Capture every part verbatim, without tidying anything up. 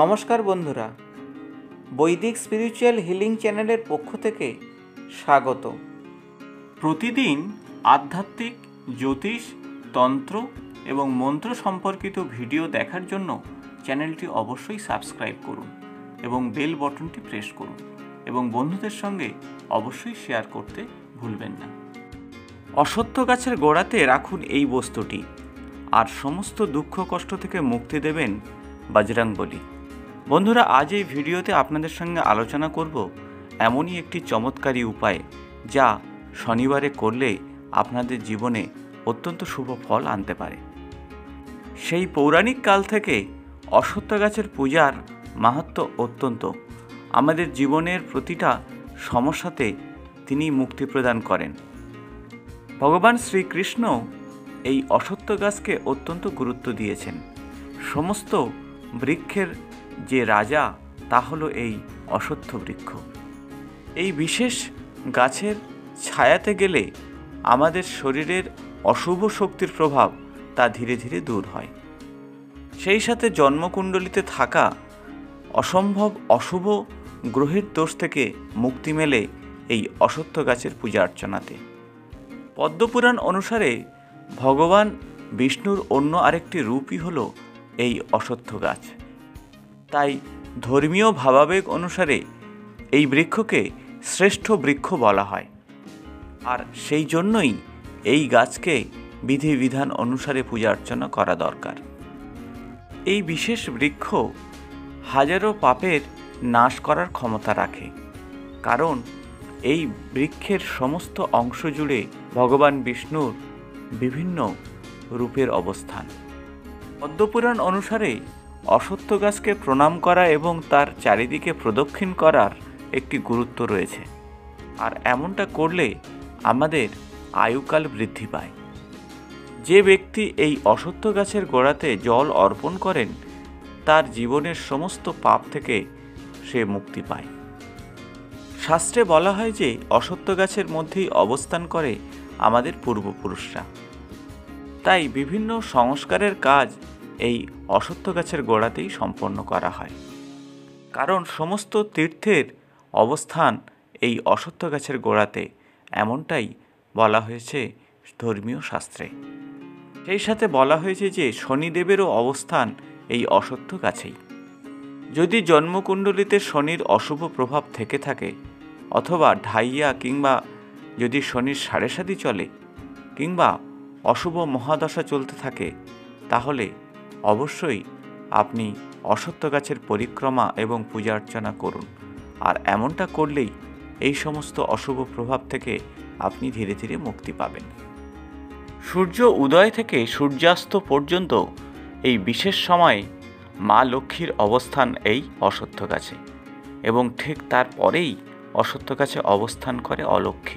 নমস্কার বন্ধুরা, বৈদিক স্পিরিচুয়াল হিলিং চ্যানেলের পক্ষ থেকে স্বাগত। প্রতিদিন আধ্যাত্মিক, জ্যোতিষ, তন্ত্র এবং মন্ত্র সম্পর্কিত ভিডিও দেখার জন্য চ্যানেলটি অবশ্যই সাবস্ক্রাইব করুন এবং বেল বটনটি প্রেস করুন এবং বন্ধুদের সঙ্গে অবশ্যই শেয়ার করতে ভুলবেন না। অশ্বত্থ গাছের গোড়াতে রাখুন এই বস্তুটি, আর সমস্ত দুঃখ কষ্ট থেকে মুক্তি দেবেন বজরংবলী। বন্ধুরা, আজ এই ভিডিওতে আপনাদের সঙ্গে আলোচনা করব এমনই একটি চমৎকারী উপায় যা শনিবারে করলে আপনাদের জীবনে অত্যন্ত শুভ ফল আনতে পারে। সেই পৌরাণিক কাল থেকে অশ্বত্থ গাছের পূজার মাহাত্ম্য অত্যন্ত। আমাদের জীবনের প্রতিটা সমস্যাতে তিনি মুক্তি প্রদান করেন। ভগবান শ্রীকৃষ্ণ এই অশ্বত্থ গাছকে অত্যন্ত গুরুত্ব দিয়েছেন। সমস্ত বৃক্ষের যে রাজা তা হলো এই অশ্বত্থ বৃক্ষ। এই বিশেষ গাছের ছায়াতে গেলে আমাদের শরীরের অশুভ শক্তির প্রভাব তা ধীরে ধীরে দূর হয়। সেই সাথে জন্মকুণ্ডলিতে থাকা অসম্ভব অশুভ গ্রহের দোষ থেকে মুক্তি মেলে এই অশ্বত্থ গাছের পূজা অর্চনাতে। পদ্মপুরাণ অনুসারে ভগবান বিষ্ণুর অন্য আরেকটি রূপই হল এই অশ্বত্থ গাছ। তাই ধর্মীয় ভাবাবেগ অনুসারে এই বৃক্ষকে শ্রেষ্ঠ বৃক্ষ বলা হয়, আর সেই জন্যই এই গাছকে বিধিবিধান অনুসারে পূজা অর্চনা করা দরকার। এই বিশেষ বৃক্ষ হাজারো পাপের নাশ করার ক্ষমতা রাখে, কারণ এই বৃক্ষের সমস্ত অংশ জুড়ে ভগবান বিষ্ণুর বিভিন্ন রূপের অবস্থান। পদ্মপুরাণ অনুসারে অশ্বত্থ গাছকে প্রণাম করা এবং তার চারিদিকে প্রদক্ষিণ করার একটি গুরুত্ব রয়েছে, আর এমনটা করলে আমাদের আয়ুকাল বৃদ্ধি পায়। যে ব্যক্তি এই অশ্বত্থ গাছের গোড়াতে জল অর্পণ করেন তার জীবনের সমস্ত পাপ থেকে সে মুক্তি পায়। শাস্ত্রে বলা হয় যে অশ্বত্থ গাছের মধ্যেই অবস্থান করে আমাদের পূর্বপুরুষরা। তাই বিভিন্ন সংস্কারের কাজ এই অশ্বত্থ গাছের গোড়াতেই সম্পন্ন করা হয়, কারণ সমস্ত তীর্থের অবস্থান এই অশ্বত্থ গাছের গোড়াতে, এমনটাই বলা হয়েছে ধর্মীয় শাস্ত্রে। সেই সাথে বলা হয়েছে যে শনিদেবেরও অবস্থান এই অশ্বত্থ গাছেই। যদি জন্মকুণ্ডলিতে শনির অশুভ প্রভাব থেকে থাকে, অথবা ঢাইয়া কিংবা যদি শনির সাড়ে সাতি চলে কিংবা অশুভ মহাদশা চলতে থাকে, তাহলে অবশ্যই আপনি অশ্বত্থ গাছের পরিক্রমা এবং পূজা অর্চনা করুন, আর এমনটা করলেই এই সমস্ত অশুভ প্রভাব থেকে আপনি ধীরে ধীরে মুক্তি পাবেন। সূর্য উদয় থেকে সূর্যাস্ত পর্যন্ত এই বিশেষ সময়ে মা লক্ষ্মীর অবস্থান এই অশ্বত্থ গাছে, এবং ঠিক তারপরেই অশ্বত্থ গাছে অবস্থান করে অলক্ষ্মী,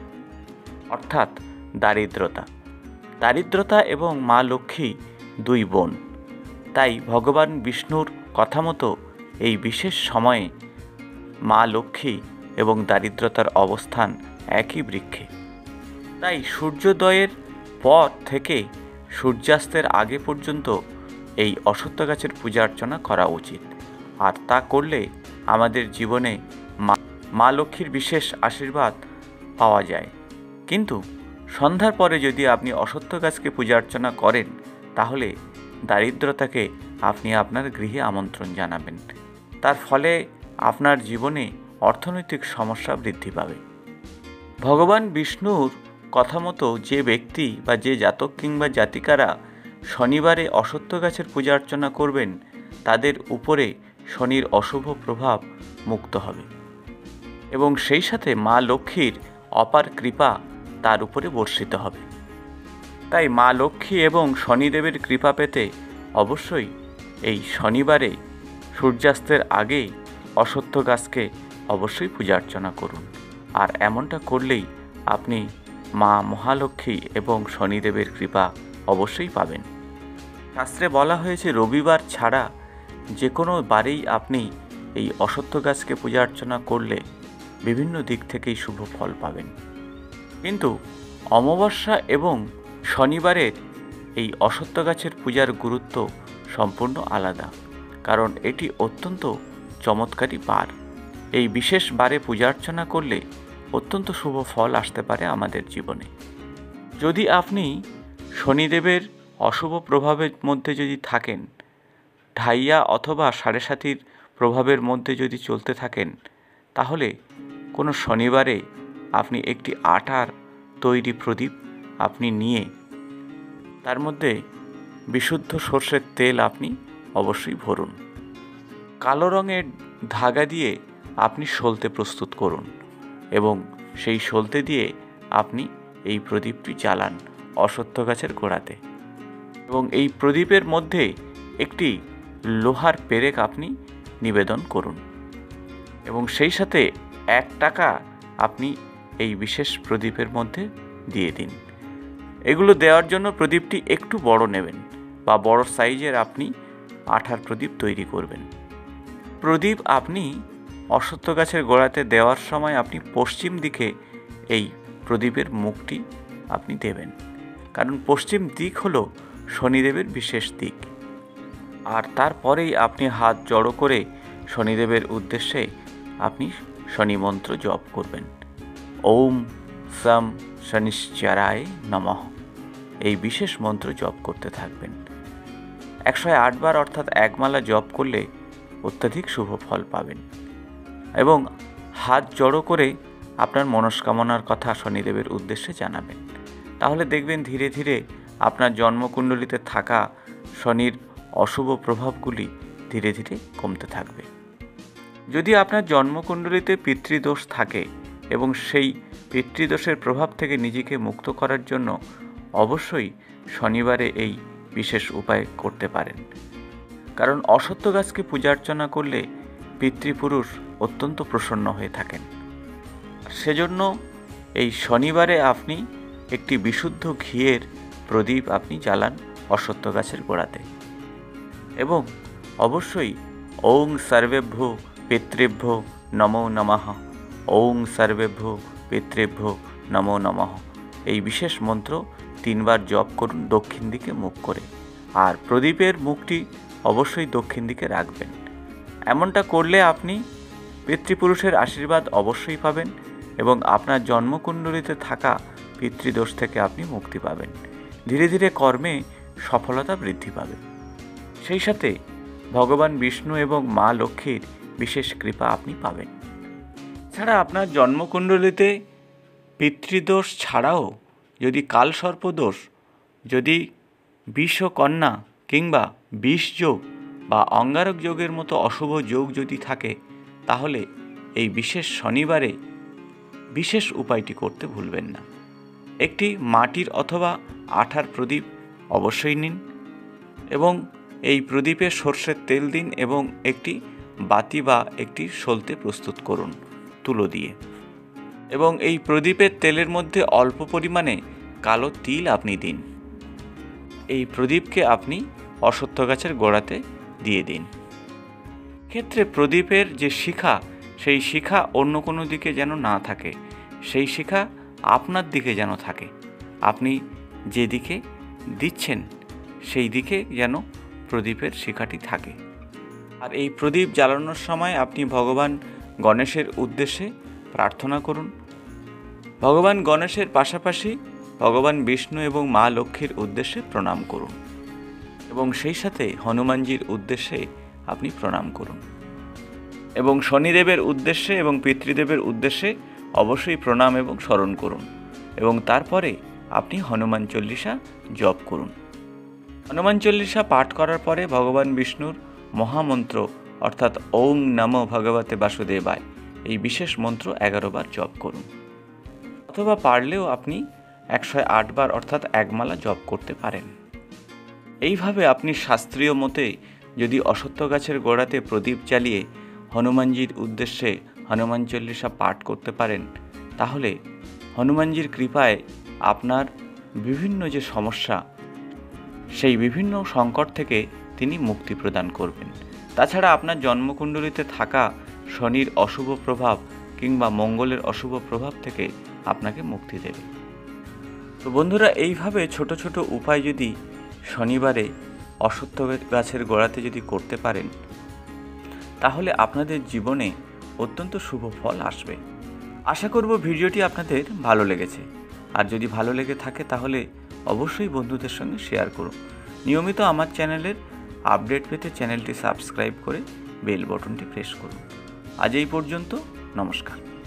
অর্থাৎ দারিদ্রতা। দারিদ্রতা এবং মা লক্ষ্মী দুই বোন। তাই ভগবান বিষ্ণুর কথা মতো এই বিশেষ সময়ে মা লক্ষ্মী এবং দারিদ্রতার অবস্থান একই বৃক্ষে। তাই সূর্যোদয়ের পর থেকে সূর্যাস্তের আগে পর্যন্ত এই অশ্বত্থ গাছের পূজা অর্চনা করা উচিত, আর তা করলে আমাদের জীবনে মা মা লক্ষ্মীর বিশেষ আশীর্বাদ পাওয়া যায়। কিন্তু সন্ধ্যার পরে যদি আপনি অশ্বত্থ গাছকে পূজা অর্চনা করেন, তাহলে দারিদ্রতাকে আপনি আপনার গৃহে আমন্ত্রণ জানাবেন। তার ফলে আপনার জীবনে অর্থনৈতিক সমস্যা বৃদ্ধি পাবে। ভগবান বিষ্ণুর কথা মতো যে ব্যক্তি বা যে জাতক কিংবা জাতিকারা শনিবারে অশ্বত্থ গাছের পূজা অর্চনা করবেন, তাদের উপরে শনির অশুভ প্রভাব মুক্ত হবে, এবং সেই সাথে মা লক্ষ্মীর অপার কৃপা তার উপরে বর্ষিত হবে। তাই মা লক্ষ্মী এবং শনিদেবের কৃপা পেতে অবশ্যই এই শনিবারে সূর্যাস্তের আগেই অশ্বত্থ গাছকে অবশ্যই পূজা অর্চনা করুন, আর এমনটা করলেই আপনি মা মহালক্ষ্মী এবং শনিদেবের কৃপা অবশ্যই পাবেন। শাস্ত্রে বলা হয়েছে রবিবার ছাড়া যে কোনো বারেই আপনি এই অশ্বত্থ গাছকে পূজা অর্চনা করলে বিভিন্ন দিক থেকেই শুভ ফল পাবেন। কিন্তু অমাবস্যা এবং শনিবারের এই অশ্বত্থ গাছের পূজার গুরুত্ব সম্পূর্ণ আলাদা। কারণ এটি অত্যন্ত চমৎকারী বার। এই বিশেষ বারে পূজা অর্চনা করলে অত্যন্ত শুভ ফল আসতে পারে আমাদের জীবনে। যদি আপনি শনিদেবের অশুভ প্রভাবের মধ্যে যদি থাকেন, ঢাইয়া অথবা সাড়ে সাতির প্রভাবের মধ্যে যদি চলতে থাকেন, তাহলে কোনো শনিবারে আপনি একটি আটার তৈরি প্রদীপ আপনি নিয়ে তার মধ্যে বিশুদ্ধ সর্ষের তেল আপনি অবশ্যই ভরুন। কালো রঙের ধাগা দিয়ে আপনি সলতে প্রস্তুত করুন এবং সেই সলতে দিয়ে আপনি এই প্রদীপটি জ্বালান অশ্বত্থ গাছের গোড়াতে। এবং এই প্রদীপের মধ্যে একটি লোহার পেরেক আপনি নিবেদন করুন এবং সেই সাথে এক টাকা আপনি এই বিশেষ প্রদীপের মধ্যে দিয়ে দিন। এগুলো দেওয়ার জন্য প্রদীপটি একটু বড় নেবেন বা বড় সাইজের আপনি আঠার প্রদীপ তৈরি করবেন। প্রদীপ আপনি অশ্বত্থ গাছের গোড়াতে দেওয়ার সময় আপনি পশ্চিম দিকে এই প্রদীপের মুখটি আপনি দেবেন, কারণ পশ্চিম দিক হলো শনিদেবের বিশেষ দিক। আর তারপরেই আপনি হাত জড়ো করে শনিদেবের উদ্দেশ্যে আপনি শনি মন্ত্র জপ করবেন। ওম সম শনিশ্চরায় নমঃ, এই বিশেষ মন্ত্র জপ করতে থাকবেন। একশো আটবার অর্থাৎ একমালা জপ করলে অত্যাধিক শুভ ফল পাবেন। এবং হাত জড়ো করে আপনার মনস্কামনার কথা শনিদেবের উদ্দেশ্যে জানাবেন। তাহলে দেখবেন ধীরে ধীরে আপনার জন্মকুণ্ডলিতে থাকা শনির অশুভ প্রভাবগুলি ধীরে ধীরে কমতে থাকবে। যদি আপনার জন্মকুণ্ডলিতে পিতৃদোষ থাকে এবং সেই পিতৃদোষের প্রভাব থেকে নিজেকে মুক্ত করার জন্য অবশ্যই শনিবারে এই বিশেষ উপায় করতে পারেন। কারণ অশ্বত্থ গাছকে পূজা অর্চনা করলে পিতৃপুরুষ অত্যন্ত প্রসন্ন হয়ে থাকেন। সেজন্য এই শনিবারে আপনি একটি বিশুদ্ধ ঘিয়ের প্রদীপ আপনি জ্বালান অশ্বত্থ গাছের গোড়াতে এবং অবশ্যই ওং সর্বেভ্য পিতৃভ্য নমো নমঃ, ওং সর্বেভ্য পিতৃভ্য নমো নমঃ, এই বিশেষ মন্ত্র তিনবার জপ করুন দক্ষিণ দিকে মুখ করে। আর প্রদীপের মুখটি অবশ্যই দক্ষিণ দিকে রাখবেন। এমনটা করলে আপনি পিতৃপুরুষের আশীর্বাদ অবশ্যই পাবেন এবং আপনার জন্মকুণ্ডলিতে থাকা পিতৃদোষ থেকে আপনি মুক্তি পাবেন। ধীরে ধীরে কর্মে সফলতা বৃদ্ধি পাবে। সেই সাথে ভগবান বিষ্ণু এবং মা লক্ষ্মীর বিশেষ কৃপা আপনি পাবেন। ছাড়া আপনার জন্মকুণ্ডলিতে পিতৃদোষ ছাড়াও যদি কালসর্পদোষ, যদি বিষকন্যা কিংবা বিষ যোগ বা অঙ্গারক যোগের মতো অশুভ যোগ যদি থাকে, তাহলে এই বিশেষ শনিবারে বিশেষ উপায়টি করতে ভুলবেন না। একটি মাটির অথবা আঠার প্রদীপ অবশ্যই নিন এবং এই প্রদীপে সর্ষের তেল দিন এবং একটি বাতি বা একটি সলতে প্রস্তুত করুন তুলো দিয়ে। এবং এই প্রদীপের তেলের মধ্যে অল্প পরিমাণে কালো তিল আপনি দিন। এই প্রদীপকে আপনি অশ্বত্থ গাছের গোড়াতে দিয়ে দিন। ক্ষেত্রে প্রদীপের যে শিখা, সেই শিখা অন্য কোনো দিকে যেন না থাকে, সেই শিখা আপনার দিকে যেন থাকে। আপনি যেদিকে দিচ্ছেন সেই দিকে যেন প্রদীপের শিখাটি থাকে। আর এই প্রদীপ জ্বালানোর সময় আপনি ভগবান গণেশের উদ্দেশ্যে প্রার্থনা করুন। ভগবান গণেশের পাশাপাশি ভগবান বিষ্ণু এবং মা লক্ষ্মীর উদ্দেশ্যে প্রণাম করুন এবং সেই সাথে হনুমানজির উদ্দেশ্যে আপনি প্রণাম করুন এবং শনিদেবের উদ্দেশ্যে এবং পিতৃদেবের উদ্দেশ্যে অবশ্যই প্রণাম এবং স্মরণ করুন এবং তারপরে আপনি হনুমান চল্লিশা জপ করুন। হনুমান চল্লিশা পাঠ করার পরে ভগবান বিষ্ণুর মহামন্ত্র অর্থাৎ ওং নমো ভগবতে বাসুদেবায় এই বিশেষ মন্ত্র এগারো বার জপ করুন, অথবা পারলেও আপনি একশো আট বার অর্থাৎ একমালা জপ করতে পারেন। এইভাবে আপনি শাস্ত্রীয় মতে যদি অশ্বত্থ গাছের গোড়াতে প্রদীপ জ্বালিয়ে হনুমানজির উদ্দেশ্যে হনুমান চল্লিশা পাঠ করতে পারেন, তাহলে হনুমানজির কৃপায় আপনার বিভিন্ন যে সমস্যা, সেই বিভিন্ন সংকট থেকে তিনি মুক্তি প্রদান করবেন। তাছাড়া আপনার জন্মকুণ্ডলিতে থাকা শনির অশুভ প্রভাব কিংবা মঙ্গলের অশুভ প্রভাব থেকে আপনাকে মুক্তি দেবে। তো বন্ধুরা, এইভাবে ছোট ছোট উপায় যদি শনিবারে অশ্বত্থ গাছের গোড়াতে যদি করতে পারেন, তাহলে আপনাদের জীবনে অত্যন্ত শুভ ফল আসবে। আশা করব ভিডিওটি আপনাদের ভালো লেগেছে। আর যদি ভালো লেগে থাকে তাহলে অবশ্যই বন্ধুদের সঙ্গে শেয়ার করুন। নিয়মিত আমার চ্যানেলের আপডেট পেতে চ্যানেলটি সাবস্ক্রাইব করে বেল বটনটি প্রেস করুন। আজ এই পর্যন্ত, নমস্কার।